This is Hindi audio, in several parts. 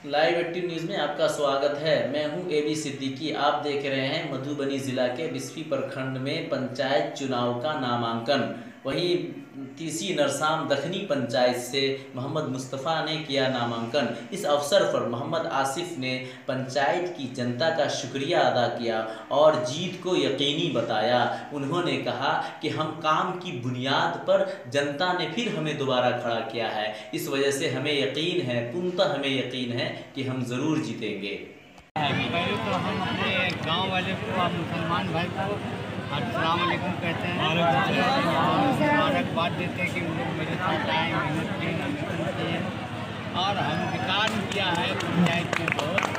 लाइव 18 न्यूज़ में आपका स्वागत है। मैं हूं एबी सिद्दीकी। आप देख रहे हैं मधुबनी जिला के बिस्फी प्रखंड में पंचायत चुनाव का नामांकन। वहीं तीसी नरसाम दखनी पंचायत से मोहम्मद मुस्तफ़ा ने किया नामांकन। इस अवसर पर मोहम्मद आसिफ ने पंचायत की जनता का शुक्रिया अदा किया और जीत को यकीनी बताया। उन्होंने कहा कि हम काम की बुनियाद पर जनता ने फिर हमें दोबारा खड़ा किया है, इस वजह से हमें यकीन है, पूर्णतः हमें यकीन है कि हम ज़रूर जीतेंगे। पहले तो हम अपने गांव वाले को और मुसलमान भाई को अस्सलाम वालेकुम कहते हैं और मुबारकबाद देते हैं कि उन लोग मेरे साथ आए, मेहनत किए और हम विकास किया है पंचायत में बहुत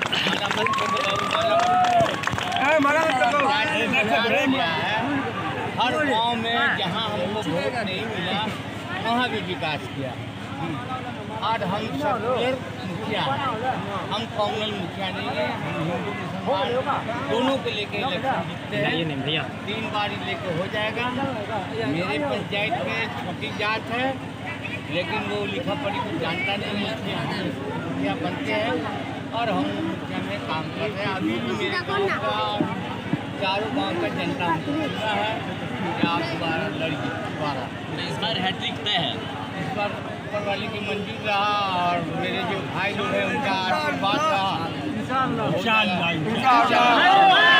किया है। हर गांव में जहां हमको वोट नहीं मिला वहाँ भी विकास किया और हम सेकुलर मुखिया हैं, हम कॉमनल मुखिया नहीं है। हम हिंदू मुसलमान दोनों को लेके इलेक्शन जीतते हैं। 3 बार लेके हो जाएगा। मेरे पंचायत में छोटी जात है लेकिन वो लिखा पढ़ी को जानता नहीं है, हम मुखिया बनते हैं और हम मुखिया में काम कर रहे हैं। अभी भी मेरे गाँव का और चारों गाँव का जनता हमको है कि आप दोबारा लड़िए दोबारा। इस बार हैट्रिक तय है। इस बार ऊपर वाले की मंजूर रहा और मेरे जो भाई लोग हैं उनका आशीर्वाद रहा।